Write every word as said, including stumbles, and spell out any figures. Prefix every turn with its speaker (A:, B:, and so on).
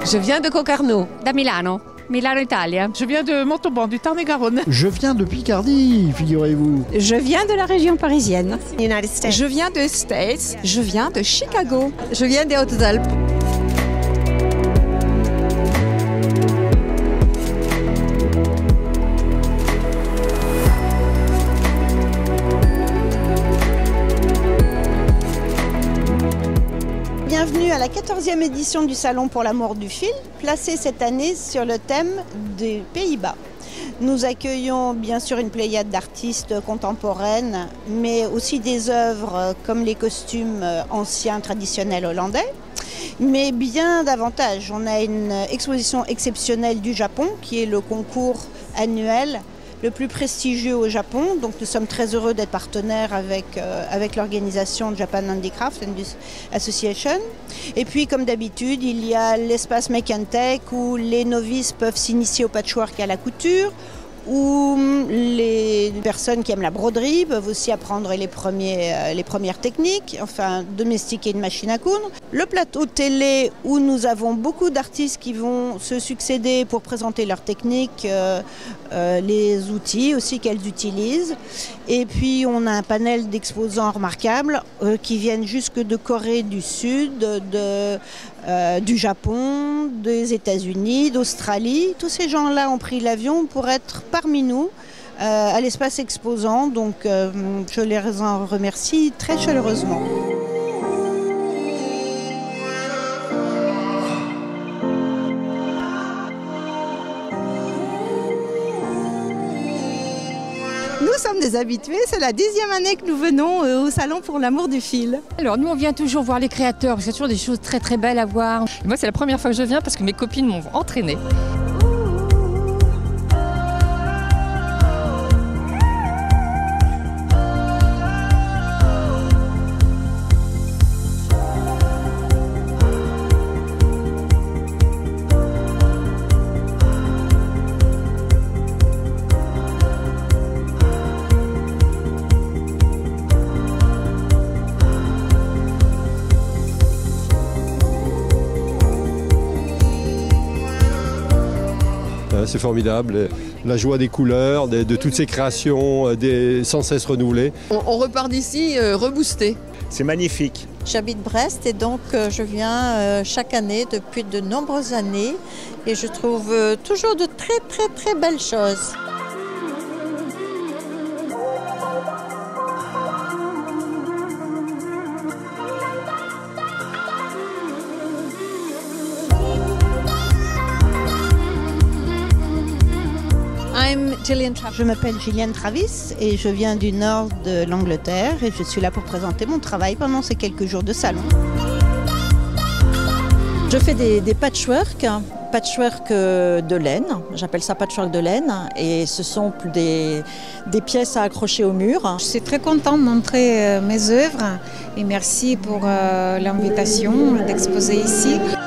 A: Je viens de Concarneau.
B: Da Milano, Milano Italia.
C: Je viens de Montauban, du Tarn-et-Garonne.
D: Je viens de Picardie, figurez-vous.
E: Je viens de la région parisienne.
F: United States.
G: Je viens de States.
H: Je viens de Chicago.
I: Je viens des Hautes-Alpes.
J: Bienvenue à la quatorzième édition du Salon pour l'amour du fil, placée cette année sur le thème des Pays-Bas. Nous accueillons bien sûr une pléiade d'artistes contemporaines, mais aussi des œuvres comme les costumes anciens traditionnels hollandais. Mais bien davantage, on a une exposition exceptionnelle du Japon, qui est le concours annuel le plus prestigieux au Japon. Donc nous sommes très heureux d'être partenaires avec, euh, avec l'organisation Japan Handicraft Association. Et puis comme d'habitude, il y a l'espace Make and Take où les novices peuvent s'initier au patchwork et à la couture, où les personnes qui aiment la broderie peuvent aussi apprendre les, premiers, euh, les premières techniques, enfin domestiquer une machine à coudre. Le plateau télé où nous avons beaucoup d'artistes qui vont se succéder pour présenter leurs techniques, euh, euh, les outils aussi qu'elles utilisent. Et puis on a un panel d'exposants remarquables euh, qui viennent jusque de Corée du Sud, de, euh, du Japon, des États-Unis, d'Australie. Tous ces gens-là ont pris l'avion pour être parmi nous euh, à l'espace exposant. Donc euh, je les en remercie très chaleureusement.
E: Nous sommes des habitués, c'est la dixième année que nous venons au Salon pour l'amour du fil.
B: Alors nous on vient toujours voir les créateurs, parce qu'il y a toujours des choses très très belles à voir.
A: Et moi c'est la première fois que je viens parce que mes copines m'ont entraînée.
K: C'est formidable, la joie des couleurs, de, de toutes ces créations des, sans cesse renouvelées.
I: On, on repart d'ici euh, reboosté.
L: C'est magnifique.
M: J'habite Brest et donc euh, je viens euh, chaque année depuis de nombreuses années et je trouve euh, toujours de très très très belles choses.
J: Je m'appelle Gilliane Travis et je viens du nord de l'Angleterre et je suis là pour présenter mon travail pendant ces quelques jours de salon.
N: Je fais des, des patchwork, patchwork de laine, j'appelle ça patchwork de laine et ce sont des, des pièces à accrocher au mur.
E: Je suis très contente de montrer mes œuvres et merci pour euh, l'invitation d'exposer ici.